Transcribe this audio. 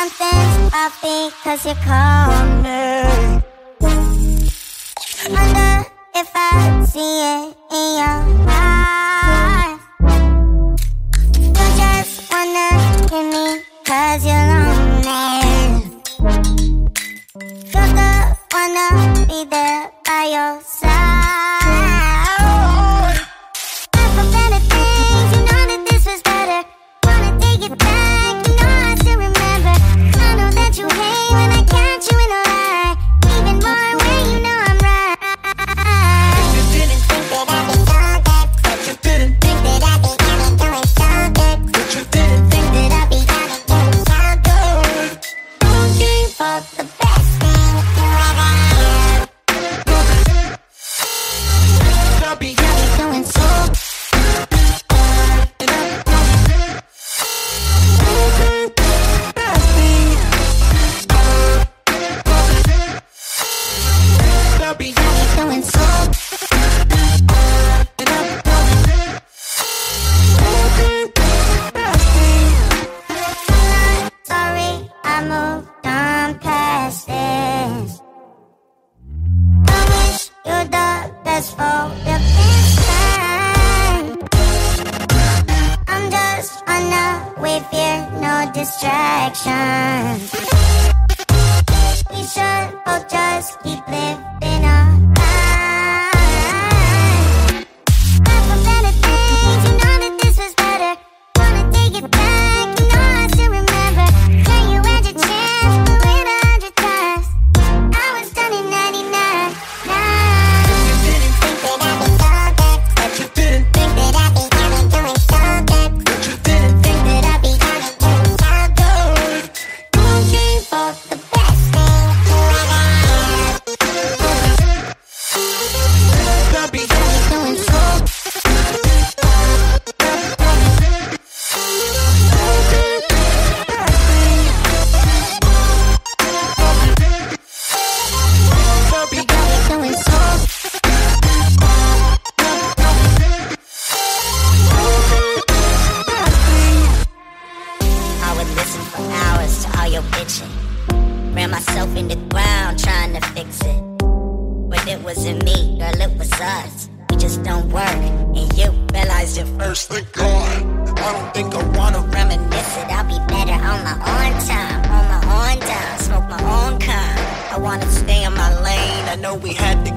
something's off because you called me. Wonder if I see it in your eyes. You just wanna hear me cause you're lonely. You're the wanna be there by your side. I for better things, you know that this was better. Wanna take it back, you know I still remember. I know that you hate when I catch you in a lie. Even more when you know I'm right. You didn't think that I'd be so good, but you didn't think that I'd be doing so good, but you didn't think that I'd be doing so good. Don't give up the best thing you ever had. I'll be doing so good. Doing so sorry, I moved on past this. I wish you the best for your business. I'm just on a way, fear no distractions. We should both just keep living our lives. I for better things, you know that this was better. Wanna take it back, you know I still remember. Yeah, you had your chance, but win 100 times. I was done in 99. You didn't think that I'd be so good, but you didn't think that I'd be doing so good, but you didn't think that I'd be doing so good. Don't give up the best thing you ever had. I'll be doing so I'll be doing so I would listen for hours to all your bitching. Ran myself in the ground trying to fix it. But it wasn't me, girl, it was us. We just don't work, and you realized it first. Thank God. I don't think I wanna reminisce it. I'll be better on my own time, on my own time, smoke my own kind. I wanna stay in my lane. I know we had to